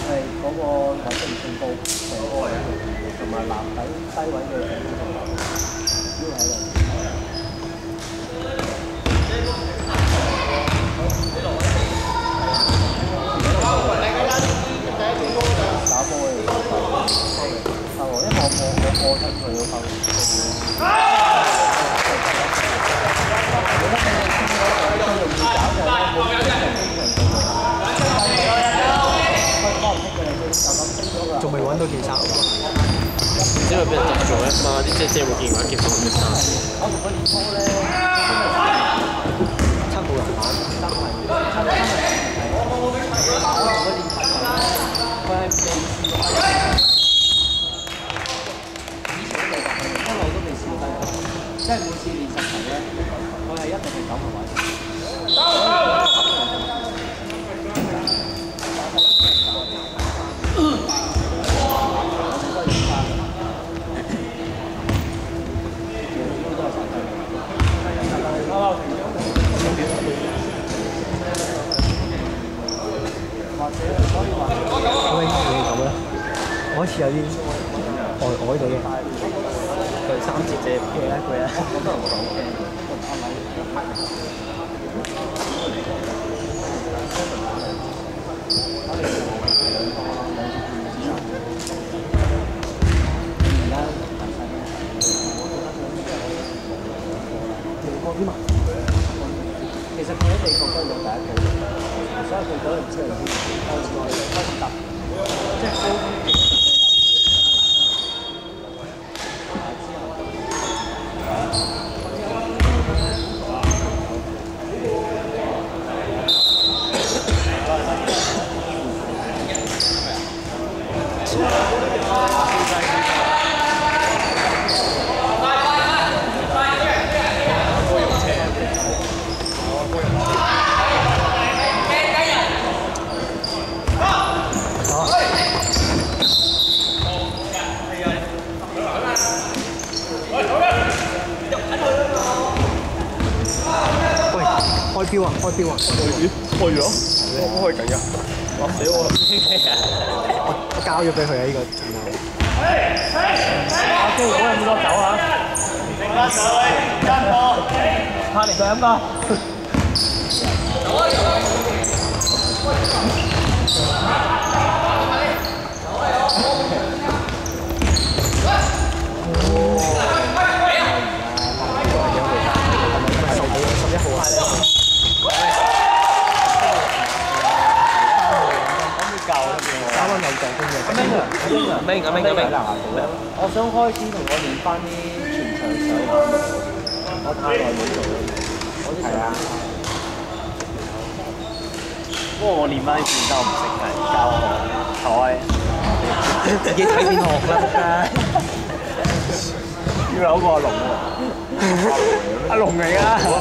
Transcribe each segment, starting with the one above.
係嗰個穩定性高，成個同埋籃底低位嘅成個同主要喺度。打波嘅，因為我睇佢個球。 仲未揾到件衫， 唔知佢俾人執咗一嘛？啲姐姐會見話結婚嘅衫。 我同佢練波咧， 七步人馬， 真係我同佢練球，佢係未試過。以前都未打，一路都未試過低球，即係每次練實球咧，佢係一定係9個位。 我好似有啲呆到嘅， 佢3節啫， 攰啦攰啦。 其實佢喺美國都有第一句，所以佢嗰陣出嚟開始得，即係高啲嘅開標啊！開標啊！ 開咗，開緊㗎，哇死我！ 我交咗俾佢啊！呢個電腦。 阿基嗰日唔該走啊！下嚟就飲啦。 明。 我想開始同我練翻啲全場手環，我太耐冇做啦。係啊。不過我練翻啲拳都唔識嘅，教我台。 自己睇片學啦， 要扭個阿龍喎。阿龍嚟㗎。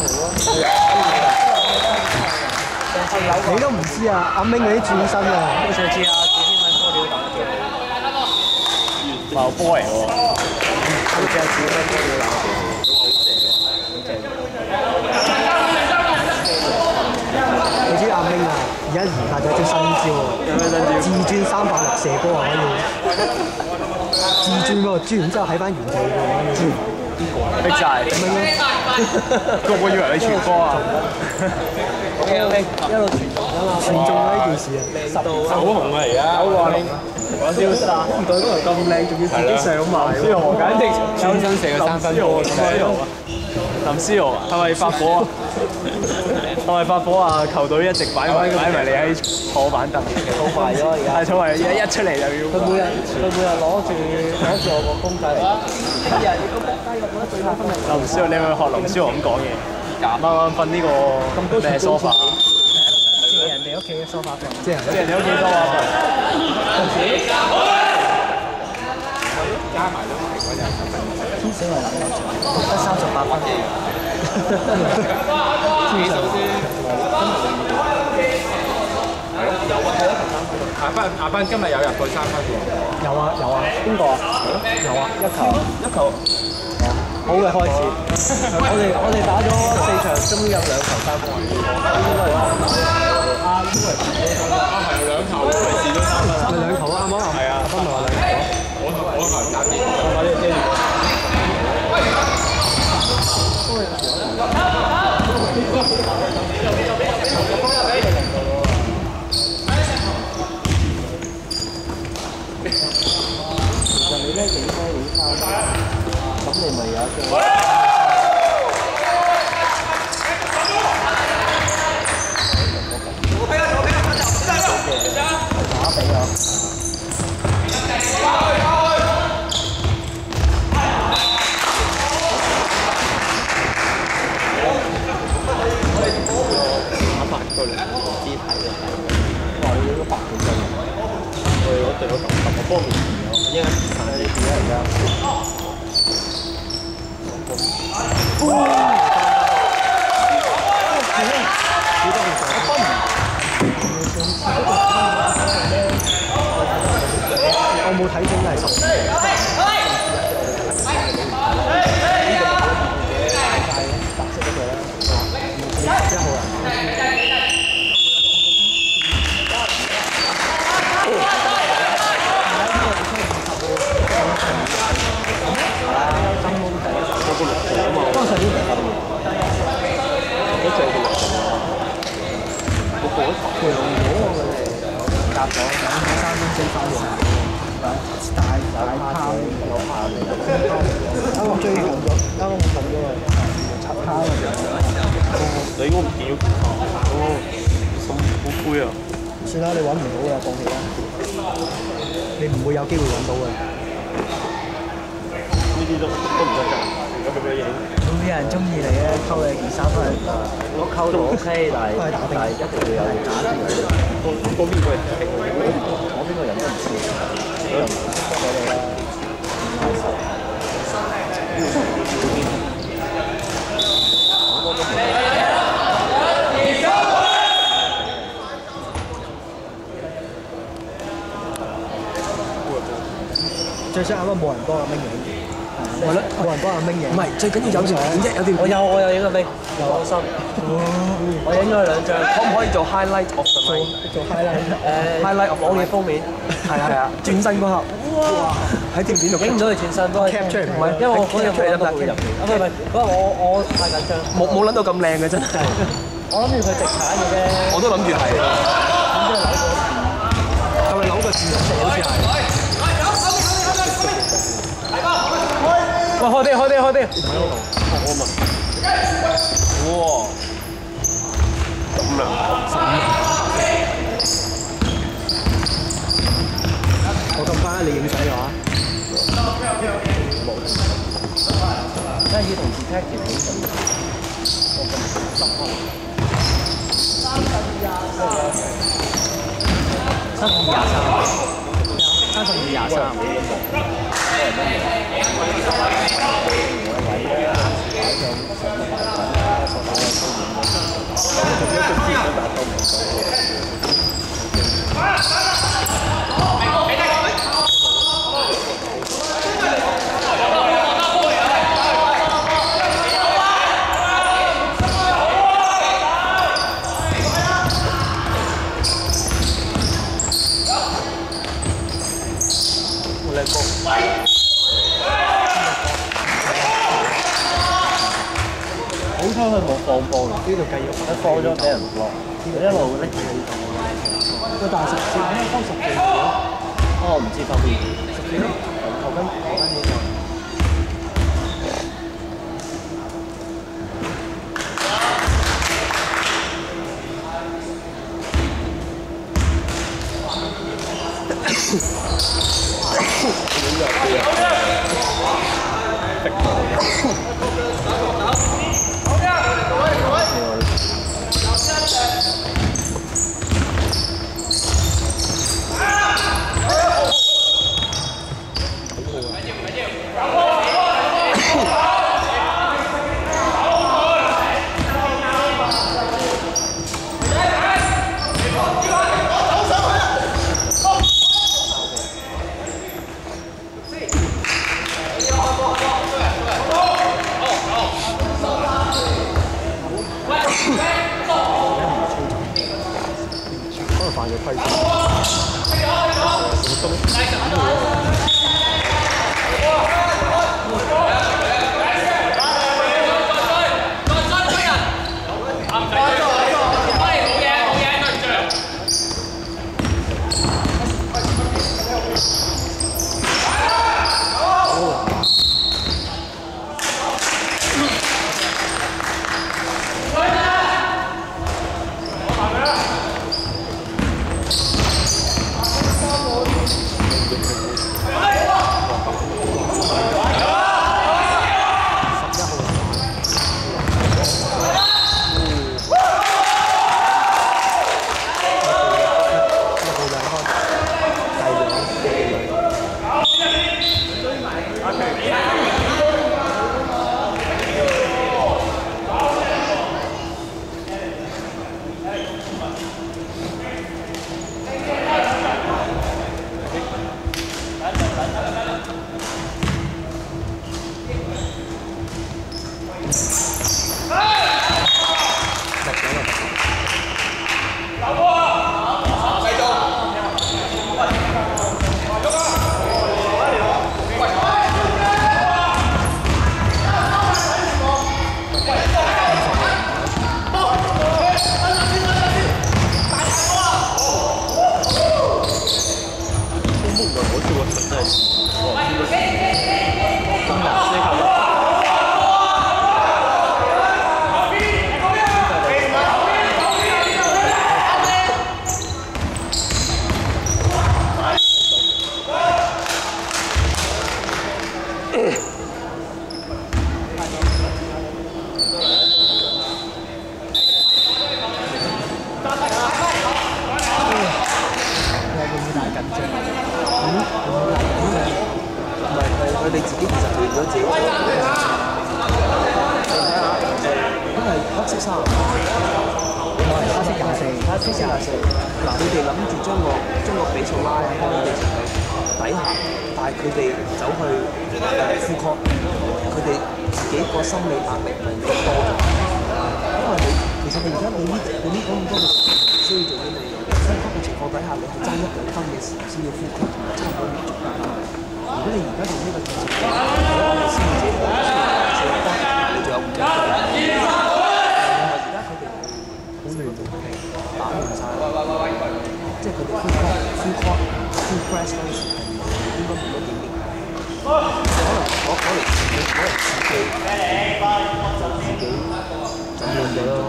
你都唔知啊！阿明嗰啲轉身啊， 我上次啊，自己喺波料打得幾好。爆波嚟喎！好似係自己喺波料打得幾好， 你知阿明啊，而家研發咗一招新招喎。 有咩新招？ 自轉360射波啊，可以。自轉喎，轉完之後喺翻原地喎。 邊個啊？逼晒。 明啊！ 個個以為你傳波啊！一路傳中啊嘛！ 傳中呢件事啊， 好紅啊而家！有話你講笑啥？唔對嗰條咁靚，仲要自己上埋。林書豪簡直轉身射個3分波。林書豪啊，係咪發火啊？係咪發火啊？球隊一直擺埋你喺坐板凳，儲埋咗而家。係儲埋，而家一出嚟就要。佢每日攞住我個公仔嚟。今日要個低我覺得最下分係。林書豪，你係咪學林書豪咁講嘢？啱啱瞓呢個咩梳化？借人哋屋企嘅梳化瞓。借人哋屋企梳化瞓。加埋兩皮嗰隻。天死我諗得38分。阿斌今日有入過3分喎。 有啊。邊個啊？有啊，一球。好嘅開始。我哋打咗4場，終於有2球3分。 係2球，因為試咗3分。 隊有感覺，我方面應該散呢啲而家。 我冇睇整係10。白色嗰個咧，11號人。當上年嚟幾最嘅我培養咗佢哋夾咗3分4分喎，大拋有下嚟，啱我追緊咗，啱我撳咗佢插拋嘅。 你應該唔見咗哦，好灰啊！ 算啦，你揾唔到嘅，放棄啦。你唔會有機會揾到嘅。 呢啲都唔得㗎，而家咁樣影。 會有人中意你咧，溝你件衫翻去。 我溝到 OK，但係一定要有假啲嘅。嗰邊個人平，我邊個人都唔知。俾你啦，太瘦。 最想啱啱冇人幫阿明影，係咯，冇人幫阿明影。 唔係，最緊要有條片啫，有條片。 我有影個明，放心。我影咗佢2張， 可唔可以做 highlight of the night？ 做 highlight，highlight of 網頁封面。 係啊，轉身嗰刻，哇！喺條片度影唔到佢轉身都係 cap 出嚟，唔係， 因為我嗰日冇諗到佢入片。唔係，嗰日我太緊張。 冇諗到咁靚嘅真係。 我諗住佢直鏟嘅啫。 我都諗住係。 點知扭個係咪扭個字好似係？喂，開啲。 我問。哇！咁亮。 我咁快你影相嘅話， 即係要同 detective 影相。我咁執開。好彩佢冇放波，呢度繼續一放咗俾人落，佢一路拎住呢度。 個大14，收14嘅。 哦，唔知分邊 14咯，頭巾呢個。犯咗規矩。 緊張。 唔係佢哋自己其實練咗自己做。你睇下，因為黑色衫， 我係黑色24， 黑色24。嗱，佢哋諗住將個比數拉開嘅時候底下，但係佢哋走去呼吸，佢哋自己個心理壓力係多咗。因為其實你而家你呢講咁多嘅時候，需要做啲咩？呼吸嘅情況底下，你係爭1兩分嘅時候先要呼吸，同埋差唔多要做。如果你而家用呢個情況，先至4分，你仲有5分。而家佢哋好亂，打亂晒，即係佢哋呼 press 嗰陣時係應該冇乜點練。可能自己就亂咗咯。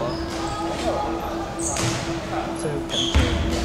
需要緊張。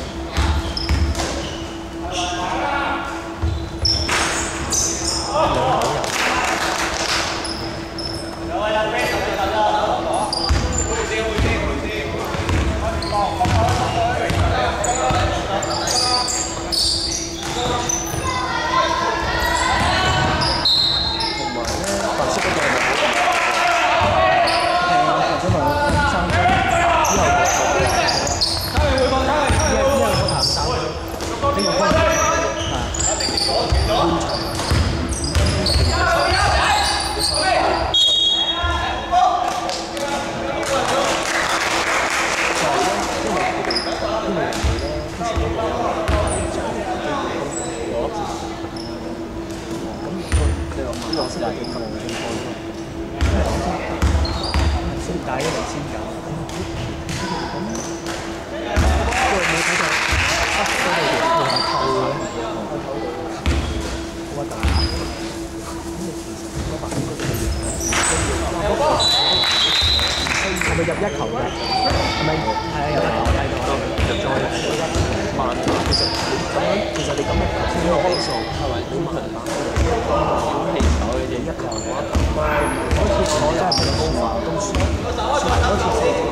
係咪入1球嘅？係咪？係啊，入1球睇到。入咗慢咗，其實你咁樣先有比數，係咪？你慢打，好氣手嘅啫，1球嘅話，唔係嗰次我真係唔係高發，都輸，嗰次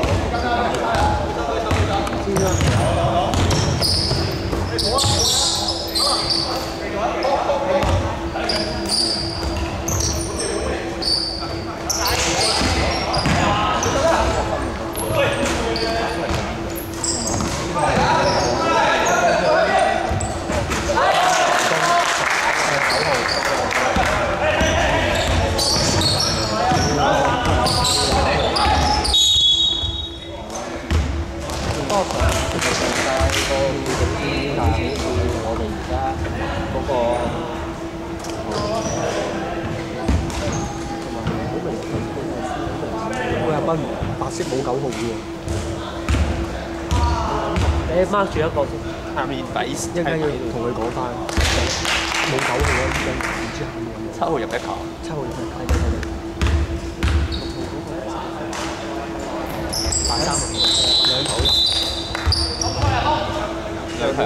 白色冇9號嘅喎， 你 mark 住一個先， 下面底一陣間要同佢講翻，冇9號啊，唔知下面有冇 7號入1球 ，7號入1球，大3號2球， 兩球。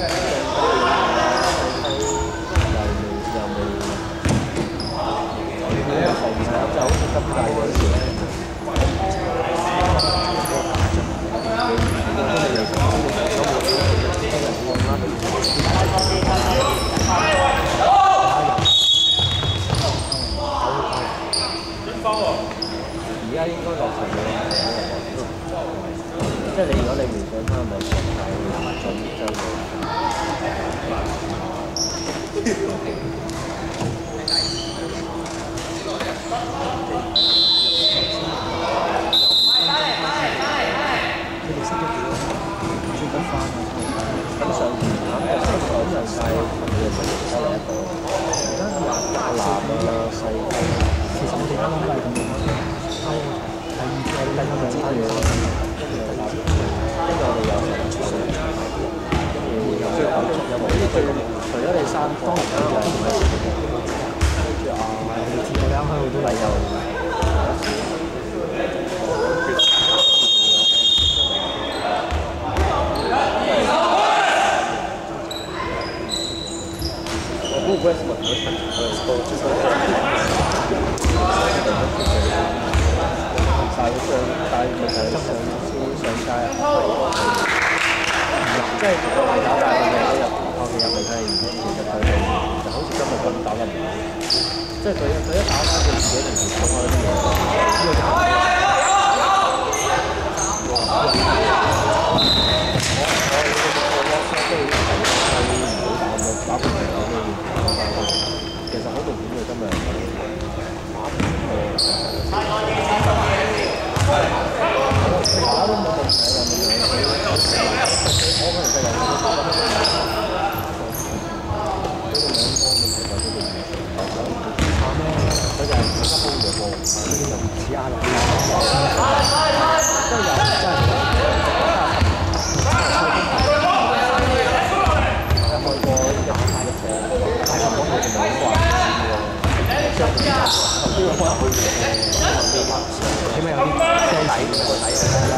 而家應該落場嘅，即係你如果你回想翻咪狀態準將佢。除咗你3，當然啦，我唔係跟住你知我哋啱開好多禮又。Westwood 但係問題係上街啊，即係打大嘅嘢都入，後期入咁打得唔好，即係佢一打翻佢自己平時講嗰啲嘢，呢個就打半場其實好明顯佢今日打都冇問題啦，我可能真係佢就係而家幫咗波，呢啲就似壓落去，真係開波一打快一場，但係講佢哋兩個頭先我開去起碼有啲聲底個底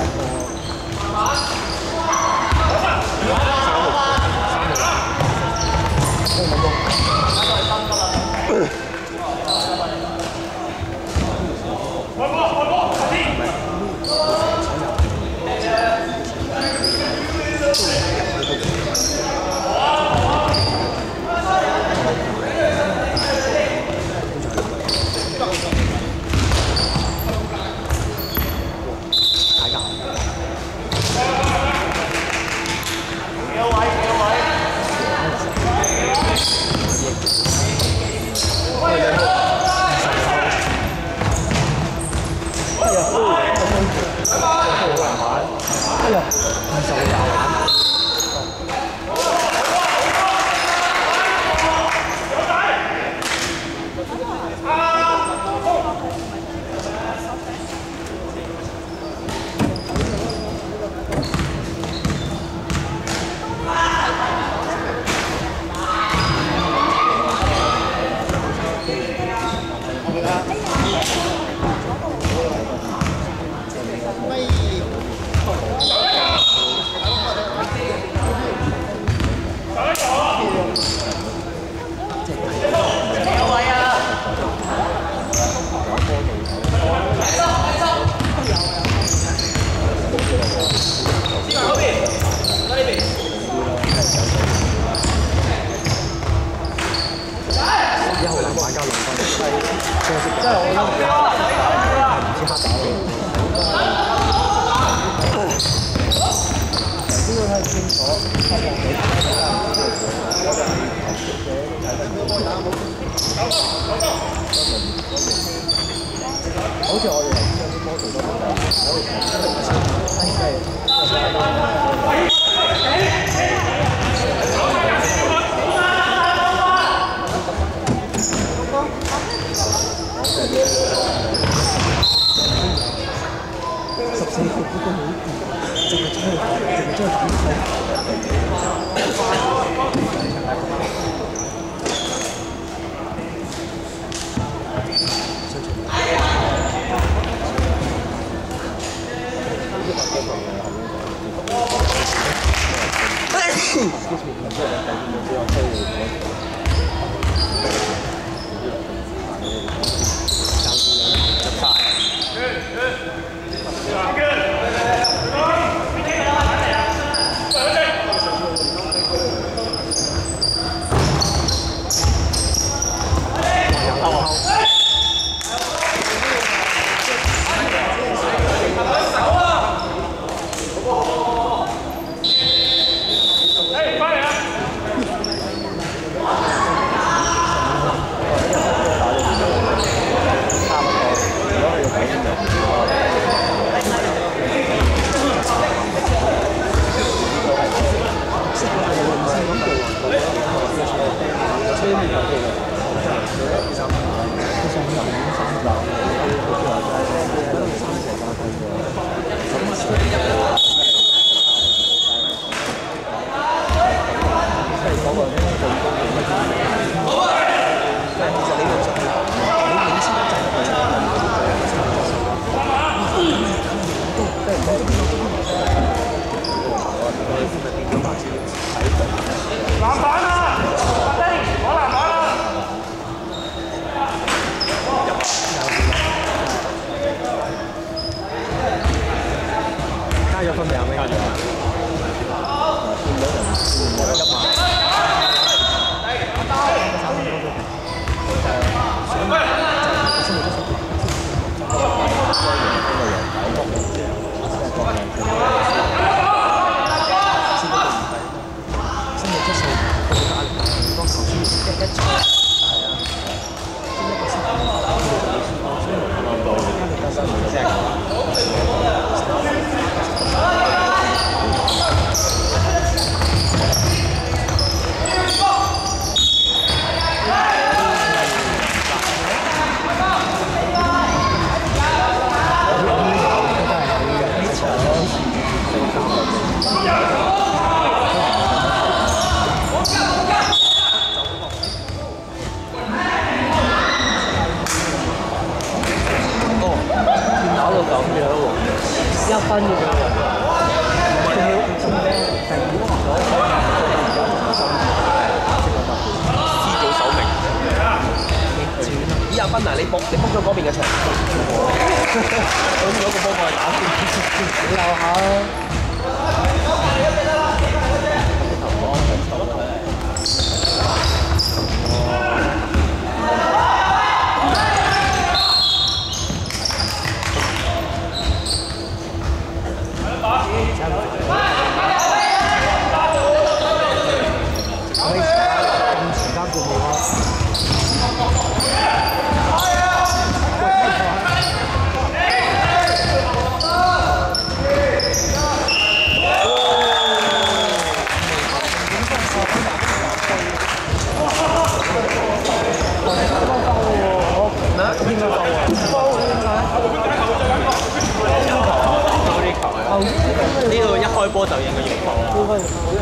好似我哋頭先有啲波做得唔好，14個都好，淨係將佢反嗱，你 book 咗嗰邊嘅場，咁攞個波過去打先。 你有下